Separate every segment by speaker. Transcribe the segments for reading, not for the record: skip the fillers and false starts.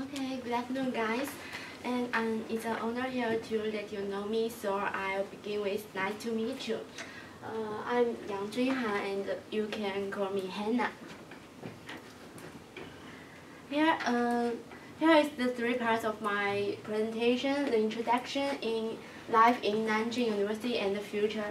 Speaker 1: Okay, good afternoon, guys. And it's an honor here to let you know me, so I'll begin with nice to meet you. I'm Yang Junhan, and you can call me Hannah. Here is the three parts of my presentation: the introduction, in life in Nanjing University, and the future.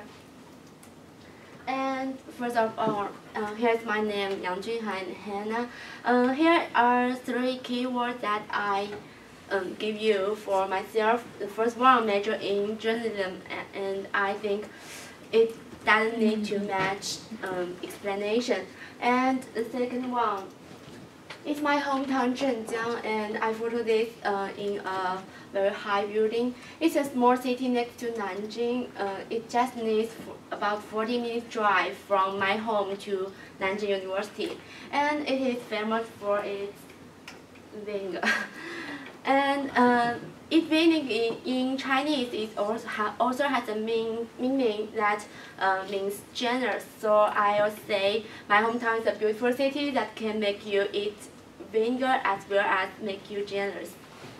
Speaker 1: And first of all, here's my name, Yang Junhan Hannah. Here are three keywords that I give you for myself. The first one, major in journalism, and I think it doesn't need to match explanation. And the second one, it's my hometown Zhenjiang, and I photo this in a very high building. It's a small city next to Nanjing. It just needs about 40 minutes drive from my home to Nanjing University, and it is famous for its vinegar. And its vinegar in Chinese is also has a meaning that means generous. So I'll say my hometown is a beautiful city that can make you eat vinegar as well as make you generous.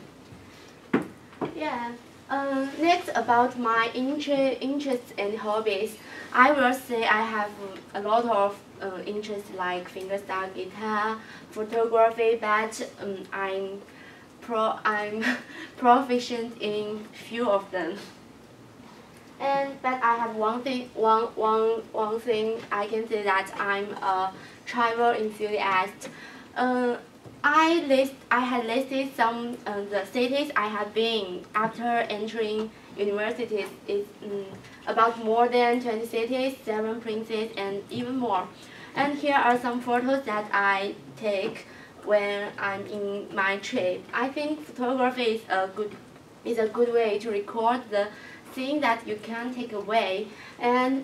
Speaker 1: Yeah. Next, about my interests and hobbies, I will say I have a lot of interests like fingerstyle guitar, photography, but I'm proficient in few of them. But I have one thing I can say, that I'm a travel enthusiast. I had listed some the cities I have been after entering universities. It's about more than 20 cities, 7 provinces, and even more. And here are some photos that I take when I'm in my trip. I think photography is a good way to record the thing that you can take away. And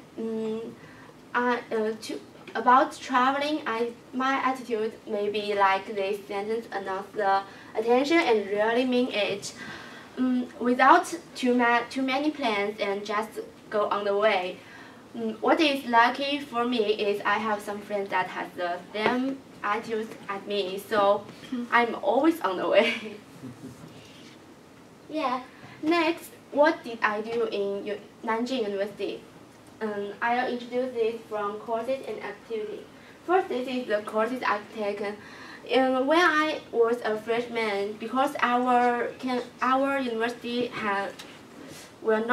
Speaker 1: about traveling, my attitude may be like this sentence: announce the attention and really mean it, without too many plans and just go on the way. What is lucky for me is I have some friends that have the same attitude as me, so I'm always on the way. Yeah. Next, what did I do in Nanjing University? I'll introduce this from courses and activities. First, this is the courses I've taken. When I was a freshman, because our university will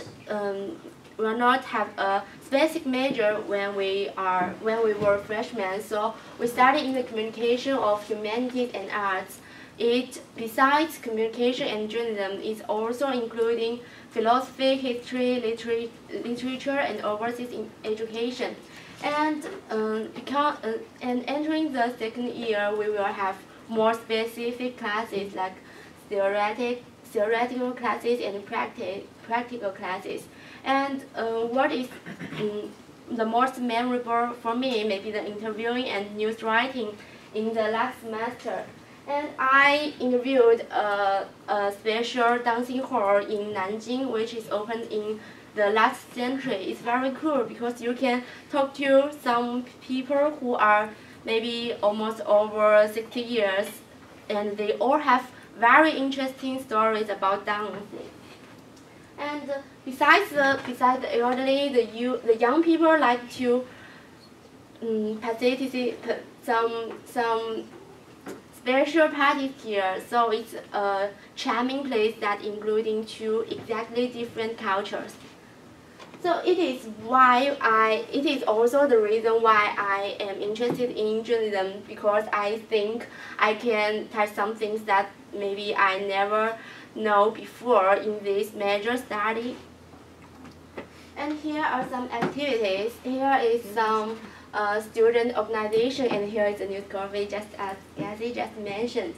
Speaker 1: not have a specific major when we were freshmen, so we studied in the communication of humanities and arts. It, besides communication and journalism, is also including philosophy, history, literature, and overseas education. And entering the second year, we will have more specific classes like theoretical classes and practical classes. And what is the most memorable for me may be the interviewing and news writing in the last semester. And I interviewed a special dancing hall in Nanjing, which is opened in the last century. It's very cool because you can talk to some people who are maybe almost over 60 years, and they all have very interesting stories about dancing. And besides the elderly, the young people like to participate some special parties here, so it's a charming place that including two exactly different cultures. So it is also the reason why I am interested in journalism, because I think I can touch some things that maybe I never know before in this major study. And here are some activities. Here is some student organization, and here is a news coverage, just as Cassie just mentioned.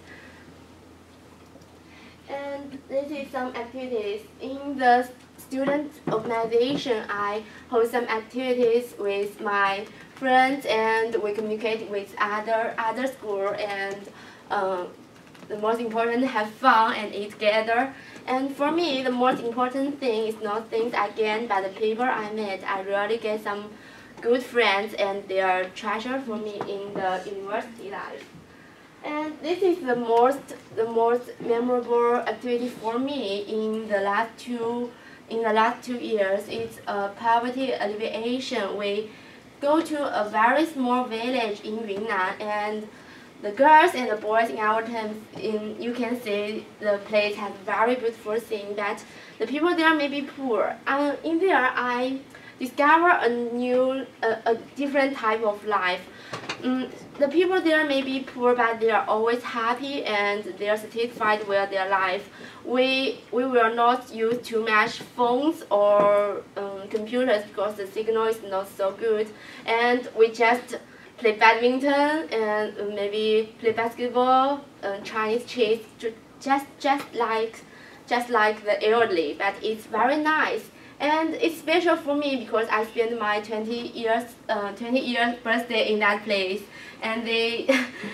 Speaker 1: And this is some activities. In the student organization, I hold some activities with my friends, and we communicate with other school, and the most important, have fun and eat together. And for me, the most important thing is not things I gain, but the people I met. I really get some good friends, and they are treasure for me in the university life. And this is the most memorable activity for me in the last 2 years. It's poverty alleviation. We go to a very small village in Yunnan, and the girls and the boys in our team, you can see the place has very beautiful thing that the people there may be poor. In there, I discover a different type of life. The people there may be poor, but they are always happy and they are satisfied with their life. We will not use too much phones or computers because the signal is not so good, and we just play badminton and maybe play basketball, Chinese chess, just like the elderly. But it's very nice. And it's special for me because I spent my 20 years birthday in that place, and they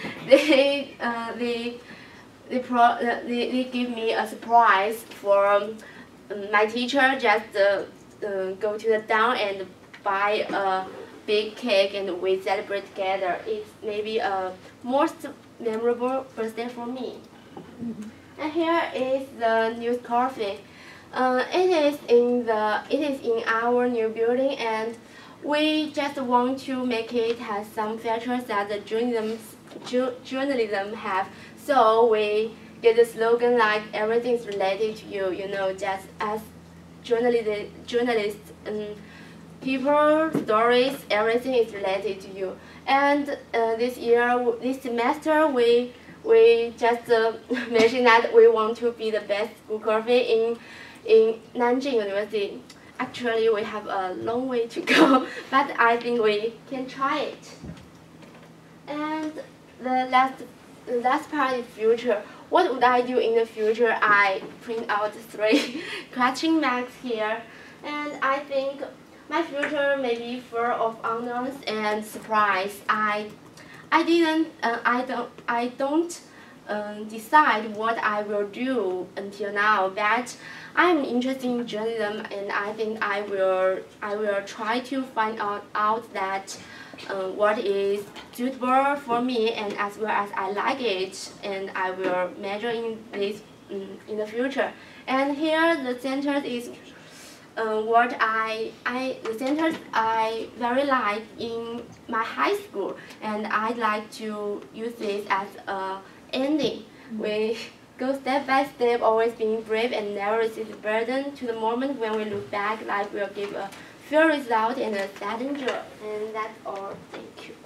Speaker 1: give me a surprise for my teacher. Just go to the town and buy a big cake, and we celebrate together. It's maybe a most memorable birthday for me. And here is the new coffee. It is in our new building, and we just want to make it has some features that the journalism have. So we get the slogan like everything is related to you. You know, just as journalists, people, stories, everything is related to you. And this semester, we just mentioned that we want to be the best school coffee in Nanjing University. Actually, we have a long way to go, but I think we can try it. And the last part is future. What would I do in the future? I print out 3 question marks here, and I think my future may be full of unknowns and surprise. I don't decide what I will do until now, but I'm interested in journalism, and I think I will try to find out that what is suitable for me, and as well as I like it, and I will major in this in the future. And here the sentence is the sentence I very like in my high school, and I'd like to use this as a ending. We go step by step, always being brave and never resist the burden. To the moment when we look back, life will give a fair result and a sudden joy. And that's all. Thank you.